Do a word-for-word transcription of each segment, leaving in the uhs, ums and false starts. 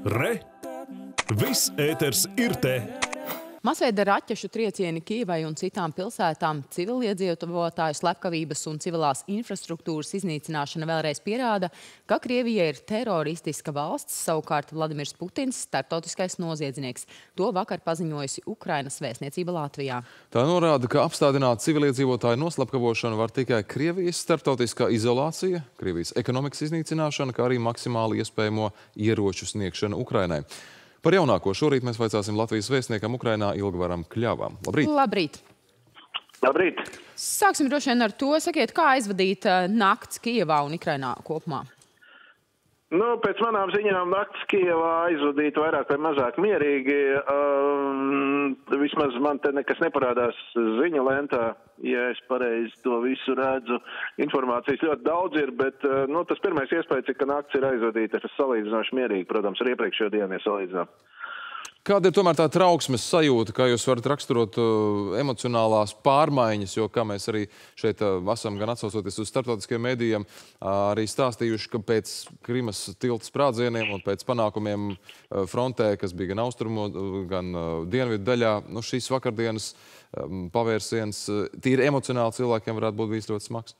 Re! Viss ēters ir te! Masveida raķešu triecieni Kijevai un citām pilsētām, civiliedzīvotāju slepkavības un civilās infrastruktūras iznīcināšana vēlreiz pierāda, ka Krievija ir teroristiska valsts, savukārt Vladimirs Putins – starptautiskais noziedznieks. To vakar paziņojusi Ukrainas vēstniecība Latvijā. Tā norāda, ka apstādināt civiliedzīvotāju noslapkavošanu var tikai Krievijas starptautiskā izolācija, Krievijas ekonomikas iznīcināšana, kā arī maksimāli iespējamo ieroču sniegšana Ukrainai. Par jaunāko šorīt mēs vaicāsim Latvijas vēstniekam Ukrainā Ilgvaram Kļavam. Labrīt! Labrīt! Labrīt! Sāksim droši vien ar to. Sakiet, kā aizvadīt nakts Kijevā un Ukrainā kopumā? Nu, pēc manām ziņām nakts Kijevā aizvadīt vairāk vai mazāk mierīgi. Um, vismaz man te nekas neparādās ziņu lentā, ja es pareizi to visu redzu. Informācijas ļoti daudz ir, bet uh, nu, tas pirmais iespējas ir, ka nakts ir aizvadīta salīdzinoši mierīgi, protams, ar iepriekšējo dienu salīdzinām. Kāda ir tomēr tā trauksmes sajūta, kā jūs varat raksturot uh, emocionālās pārmaiņas, jo, kā mēs arī šeit uh, esam gan atsaucoties uz starptautiskajiem medijiem, uh, arī stāstījuši, ka pēc Krimas tilta sprādzieniem un pēc panākumiem uh, frontē, kas bija gan austrumu, gan uh, dienvidu daļā, nu, šīs vakardienas um, pavērsiens uh, tīri emocionāli cilvēkiem varētu būt bijis ļoti smags?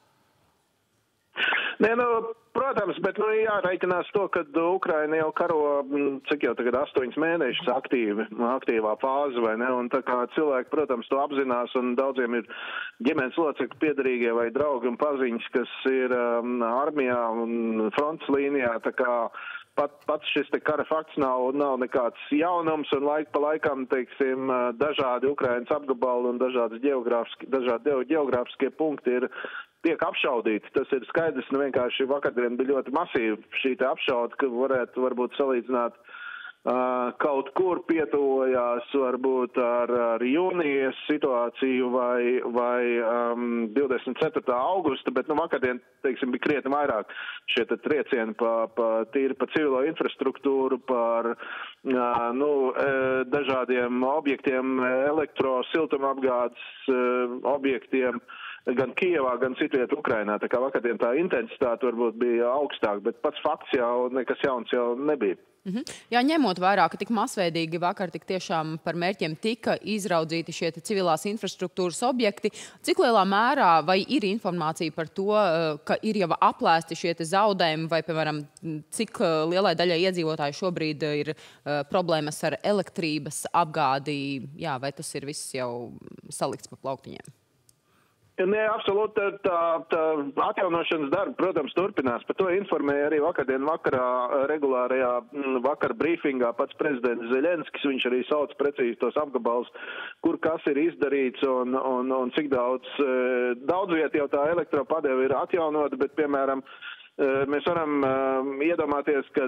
Nē, nu, protams, bet nu, jāreikinās to, ka Ukraina jau karo, cik jau tagad astoņus mēnešus aktīvi, aktīvā fāze, vai ne? Un tā kā cilvēki, protams, to apzinās, un daudziem ir ģimenes locekļi piederīgie vai draugi un paziņas, kas ir um, armijā un frontes līnijā, tā kā Pat, pats šis te kara fakts nav, nav nekāds jaunums, un laika pa laikam, teiksim, dažādi Ukrainas apgabali un dažādi geogrāfiskie, dažādi geogrāfiskie punkti ir tiek apšaudīti. Tas ir skaidrs, nu vienkārši vakardien bija ļoti masīva šī te apšauda, ka varētu varbūt salīdzināt Uh, kaut kur pietuvojās varbūt ar, ar jūnijas situāciju vai, vai um, divdesmit ceturtā augusta, bet nu, vakardien, teiksim, bija krietni vairāk šie triecieni pa, pa, tīri pa civilo infrastruktūru, par uh, nu, dažādiem objektiem, elektro, siltumapgādes uh, objektiem, gan Kijevā, gan citviet Ukrainā. Tā kā vakardien tā intensitāte varbūt bija augstāka, bet pats fakts jau nekas jauns jau nebija. Mhm. Jā, ņemot vērā, ka tik masveidīgi vakar tik tiešām par mērķiem tika izraudzīti šie civilās infrastruktūras objekti, cik lielā mērā vai ir informācija par to, ka ir jau aplēsti šie zaudējumi vai, piemēram, cik lielai daļai iedzīvotāji šobrīd ir uh, problēmas ar elektrības apgādi, jā, vai tas ir viss jau salikts pa plauktiņiem? Nē, absolūti, tā, tā atjaunošanas darba, protams, turpinās. Par to informēja arī vakardien vakarā regulārajā vakar brīfingā pats prezidents Zeļenskis. Viņš arī sauc precīzi tos apgabalus, kur kas ir izdarīts un, un, un cik daudz. Daudz viet jau tā elektropadeve ir atjaunota, bet, piemēram, mēs varam iedomāties, ka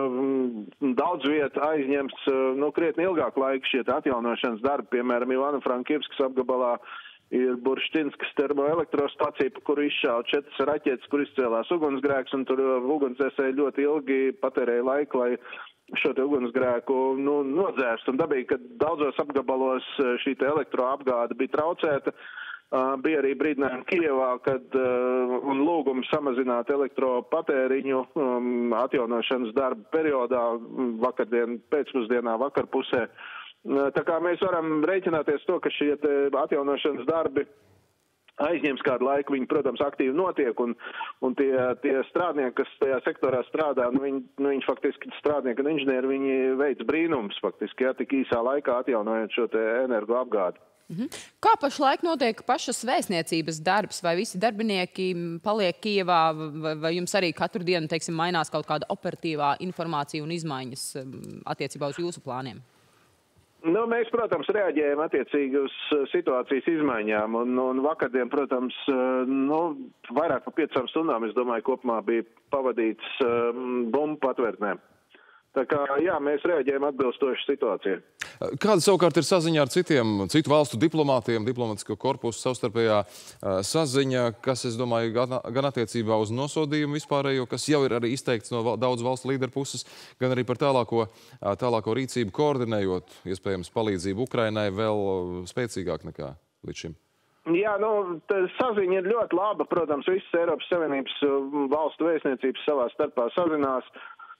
daudz viet aizņems nu, krietni ilgāku laiku šie atjaunošanas darbi. Piemēram, Ivano-Frankivskas apgabalā ir Burštinskas termoelektrostacija, pa kuru izšāva četras raķetes, kur izcēlās ugunsgrēks, un tur ugunsdzēsēji ļoti ilgi patērēja laiku, lai šo te ugunsgrēku nu, nodzērst. Un dabīgi, ka daudzos apgabalos šī te elektroapgāde bija traucēta. Uh, bija arī brīdinājumi Kijevā, kad uh, un lūgumi samazināt elektropatēriņu um, atjaunošanas darba periodā, vakardien pēcpusdienā, vakarpusē. Tā kā mēs varam rēķināties to, ka šie atjaunošanas darbi aizņems kādu laiku, viņi, protams, aktīvi notiek, un, un tie, tie strādnieki, kas tajā sektorā strādā, nu viņi, nu viņi faktiski strādnieki un inženieri, viņi veic brīnums faktiski, ja, tik īsā laikā atjaunojot šo te energoapgādi. Mhm. Kā pašlaik notiek pašas vēstniecības darbs? Vai visi darbinieki paliek Kijevā, vai, vai jums arī katru dienu, teiksim, mainās kaut kāda operatīvā informācija un izmaiņas attiecībā uz jūsu plāniem? Nu, mēs, protams, reaģējam attiecīgi uz situācijas izmaiņām, un, un vakardien, protams, nu, vairāk par piecām stundām, es domāju, kopumā bija pavadīts um, bumbu patvērtnēm. Tā kā, jā, mēs reaģējam atbilstoši situācijai. Kāda savukārt ir saziņa ar citiem, citu valstu diplomātiem, diplomātisko korpusu savstarpējā saziņa, kas, es domāju, gan attiecībā uz nosodījumu vispārējo, kas jau ir arī izteikts no daudz valstu līderu puses, gan arī par tālāko, tālāko rīcību koordinējot, iespējams, palīdzību Ukrainai vēl spēcīgāk nekā līdz šim. Jā, nu, saziņa ir ļoti laba. Protams, visas Eiropas Savienības valstu vēstniecības savā starpā sazinās.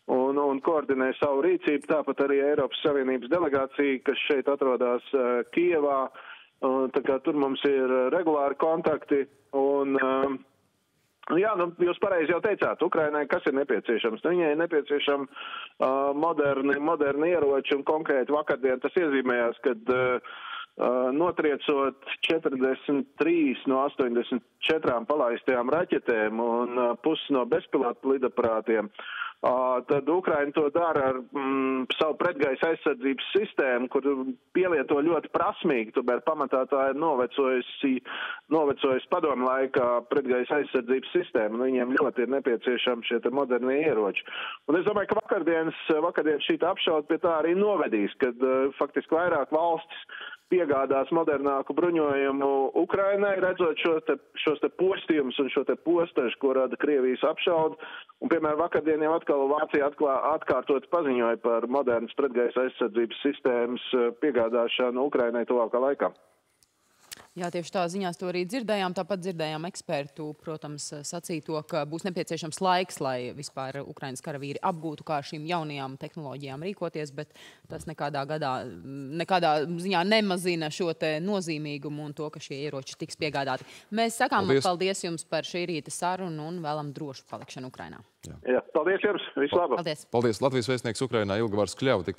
un, un koordinē savu rīcību. Tāpat arī Eiropas Savienības delegācija, kas šeit atrodas uh, Kijevā. Uh, tā kā tur mums ir regulāri kontakti. Un, uh, jā, nu, jūs pareizi jau teicāt, Ukrainai kas ir nepieciešams? Nu, viņai ir nepieciešama uh, moderni, moderni ieroči, un konkrēti vakardien tas iezīmējās, kad uh, Uh, notriecot četrdesmit trīs no astoņdesmit četrām palaistajām raķetēm un uh, pusi no bezpilotu lidaparātiem, uh, tad Ukraina to dara ar mm, savu pretgaisa aizsardzības sistēmu, kur pielieto ļoti prasmīgi, tomēr pamatā tā ir novecojusi, novecojusi padomu laikā pretgaisa aizsardzības sistēma, un viņiem ļoti ir nepieciešami šie modernie ieroči. Un es domāju, ka vakardienas, vakardienas šī apšauda pie tā arī novedīs, kad uh, faktiski vairāk valstis piegādās modernāku bruņojumu Ukrainai, redzot šos te, šos te postījumus un šo te postažu, ko rada Krievijas apšauda. Un, piemēram, vakardien jau atkal Vācija atklā, atkārtot paziņoja par modernas pretgaisa aizsardzības sistēmas piegādāšanu Ukrainai tuvākā laikā. Jā, tieši tā ziņās to arī dzirdējām. Tāpat dzirdējām ekspertu, protams, sacīto, ka būs nepieciešams laiks, lai vispār Ukrainas karavīri apgūtu, kā šīm jaunajām tehnoloģijām rīkoties, bet tas nekādā gadā, nekādā ziņā nemazina šo te nozīmīgumu un to, ka šie ieroči tiks piegādāti. Mēs sakām paldies, paldies jums par šī rīta sarunu un vēlam drošu palikšanu Ukrainā. Jā. Jā, paldies jums, visu labu. Paldies. Paldies. Latvijas vēstnieks Ukrainā Ilgvars Kļava.